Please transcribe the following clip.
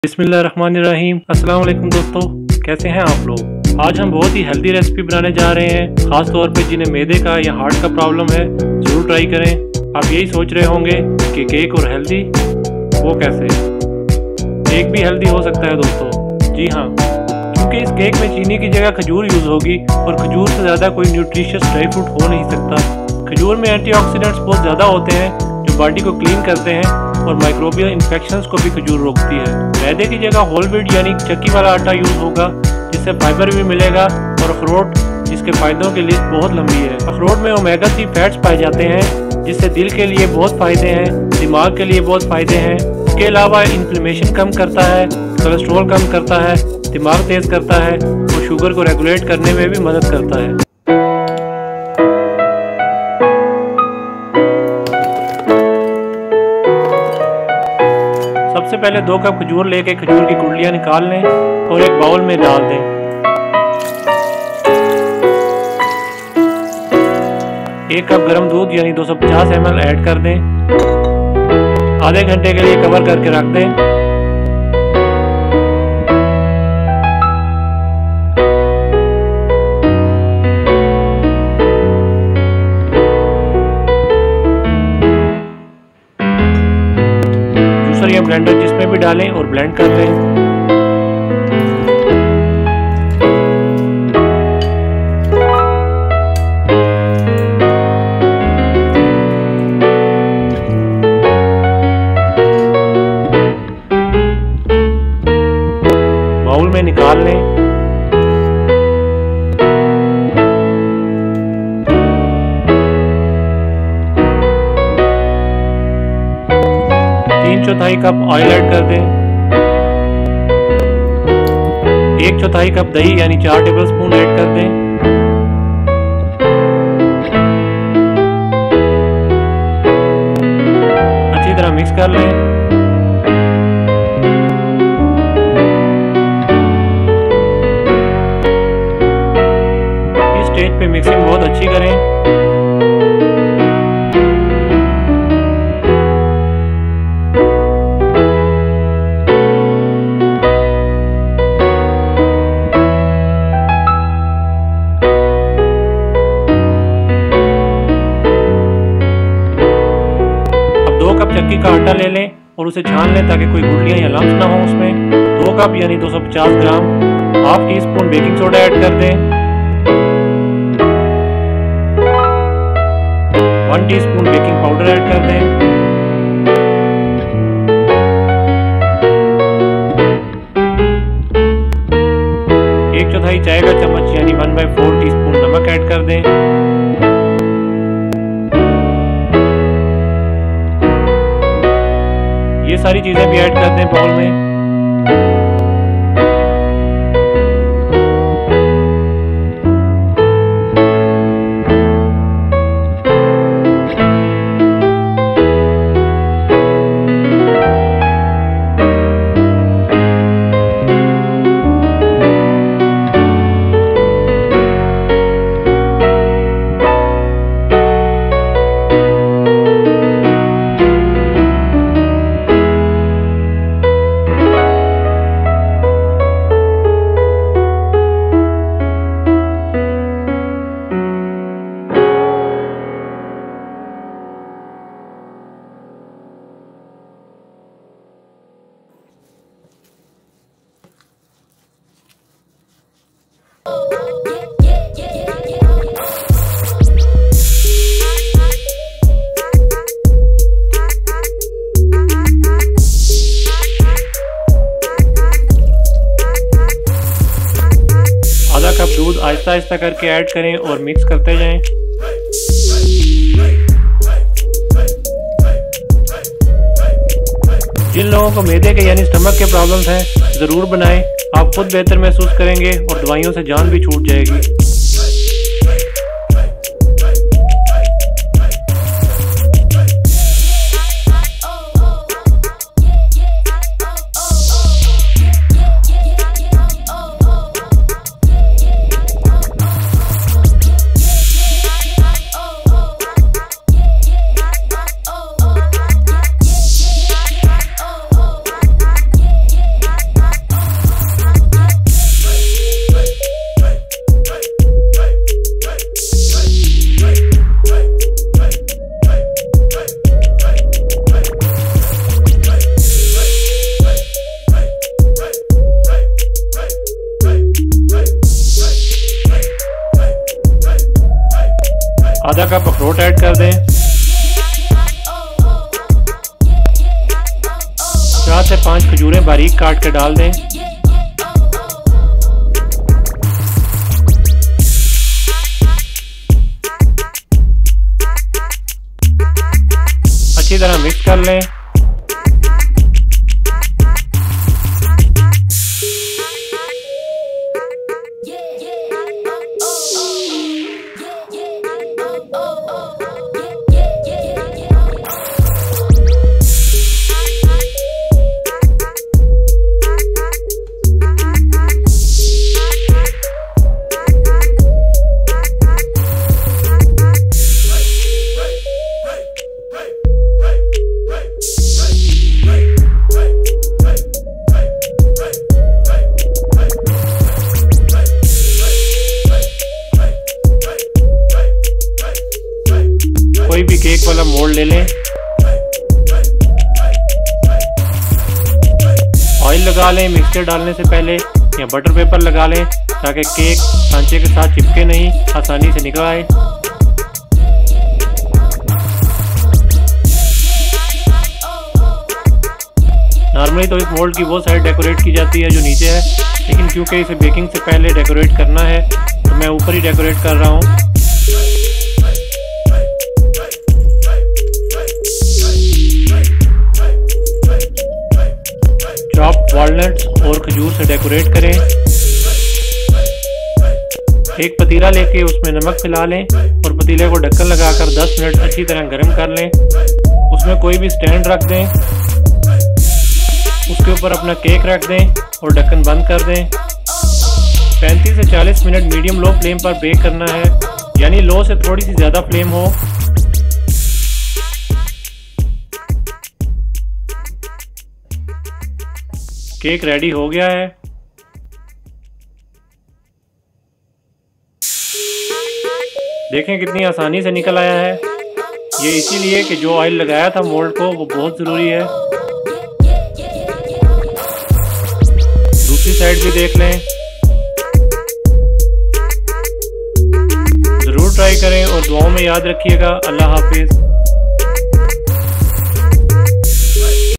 बिस्मिल्लाहिर्रहमानिर्रहीम। अस्सलाम वालेकुम दोस्तों, कैसे हैं आप लोग। आज हम बहुत ही हेल्दी रेसिपी बनाने जा रहे हैं। ख़ास तौर पे जिन्हें मैदे का या हार्ट का प्रॉब्लम है ज़रूर ट्राई करें। आप यही सोच रहे होंगे कि केक और हेल्दी, वो कैसे। केक भी हेल्दी हो सकता है दोस्तों। जी हाँ, क्योंकि इस केक में चीनी की जगह खजूर यूज़ होगी और खजूर से ज़्यादा कोई न्यूट्रिशियस ड्राई फ्रूट हो नहीं सकता। खजूर में एंटीऑक्सीडेंट्स बहुत ज़्यादा होते हैं जो बॉडी को क्लीन करते हैं और माइक्रोबियल इन्फेक्शंस को भी खजूर रोकती है। मैदे की जगह होल व्हीट यानी चक्की वाला आटा यूज़ होगा, जिससे फाइबर भी मिलेगा। और अखरोट जिसके फ़ायदों की लिस्ट बहुत लंबी है। अखरोट में ओमेगा 3 फैट्स पाए जाते हैं, जिससे दिल के लिए बहुत फ़ायदे हैं, दिमाग के लिए बहुत फ़ायदे हैं। इसके अलावा इन्फ्लेमेशन कम करता है, कोलेस्ट्रॉल कम करता है, दिमाग तेज़ करता है और शुगर को रेगुलेट करने में भी मदद करता है। सबसे पहले 2 कप खजूर लेके खजूर की गुठलियाँ निकाल लें और एक बाउल में डाल दें। एक कप गर्म दूध यानी 250 ml ऐड कर दें। आधे घंटे के लिए कवर करके रख दें। जूसर या ब्लेंडर जिसमें भी डालें और ब्लेंड कर लें। बाउल में निकाल लें। तीन चौथाई कप ऑयल ऐड कर दें। 1/4 कप दही यानी 4 टेबलस्पून ऐड कर दें। अच्छी तरह मिक्स कर लें। इस स्टेज पे मिक्सिंग बहुत अच्छी करें। चक्की का आटा ले लें और उसे छान लें ताकि कोई गुठलियाँ या लम्स ना हो उसमें। 2 कप यानी 250 gram 1/2 teaspoon baking soda add कर दें। 1 टीस्पून बेकिंग पाउडर ऐड कर दें। एक चौथाई चाय का चम्मच यानी 1/4 टीस्पून नमक ऐड कर दें। ये सारी चीज़ें भी ऐड कर दें बाउल में। आधा कप दूध आहिस्ता आहिस्ता करके ऐड करें और मिक्स करते जाएं। जिन लोगों को मैदे के यानी स्टमक के प्रॉब्लम्स हैं ज़रूर बनाएं। आप खुद बेहतर महसूस करेंगे और दवाइयों से जान भी छूट जाएगी। कप अखरोट ऐड कर दें। 4 से 5 खजूरें बारीक काट के डाल दें। अच्छी तरह मिक्स कर लें। कोई भी केक वाला मोल्ड ले लें। ऑयल लगा लें मिक्सचर डालने से पहले, या बटर पेपर लगा लें ताकि केक सांचे के साथ चिपके नहीं, आसानी से निकल आए। नॉर्मली तो इस मोल्ड की वो साइड डेकोरेट की जाती है जो नीचे है, लेकिन क्योंकि इसे बेकिंग से पहले डेकोरेट करना है तो मैं ऊपर ही डेकोरेट कर रहा हूँ। चॉप्ड वॉलनट्स और खजूर से डेकोरेट करें। एक पतीला लेके उसमें नमक मिला लें और पतीले को ढक्कन लगाकर 10 मिनट अच्छी तरह गर्म कर लें। उसमें कोई भी स्टैंड रख दें, उसके ऊपर अपना केक रख दें और ढक्कन बंद कर दें। 35 से 40 मिनट मीडियम लो फ्लेम पर बेक करना है, यानी लो से थोड़ी सी ज़्यादा फ्लेम हो। केक रेडी हो गया है। देखें कितनी आसानी से निकल आया है। ये इसीलिए कि जो ऑयल लगाया था मोल्ड को वो बहुत ज़रूरी है। दूसरी साइड भी देख लें। ज़रूर ट्राई करें और दुआओं में याद रखिएगा। अल्लाह हाफिज़।